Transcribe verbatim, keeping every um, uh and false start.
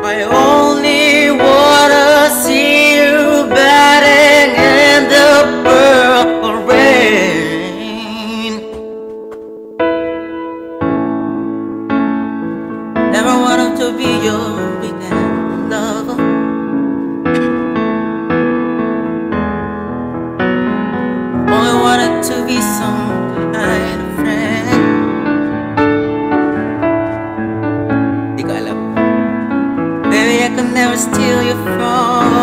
I only wanna see you batting in the purple rain. Never wanted to be your weekend lover. Only wanted to be some kind of friend. Di ko alam. Baby, I could never steal you from